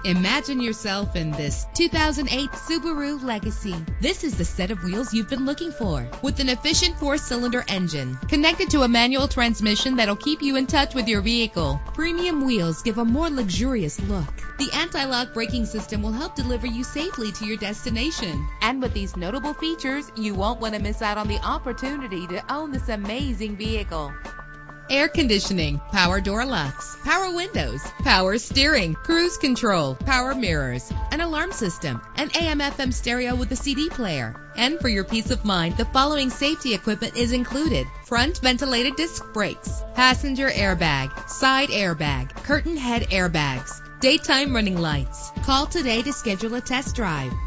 Imagine yourself in this 2008 Subaru Legacy. This is the set of wheels you've been looking for, with an efficient 4-cylinder engine connected to a manual transmission that'll keep you in touch with your vehicle. Premium wheels give a more luxurious look. The anti-lock braking system will help deliver you safely to your destination. And with these notable features, you won't want to miss out on the opportunity to own this amazing vehicle. Air conditioning, power door locks, power windows, power steering, cruise control, power mirrors, an alarm system, an AM/FM stereo with a CD player. And for your peace of mind, the following safety equipment is included: front ventilated disc brakes, passenger airbag, side airbag, curtain head airbags, daytime running lights. Call today to schedule a test drive.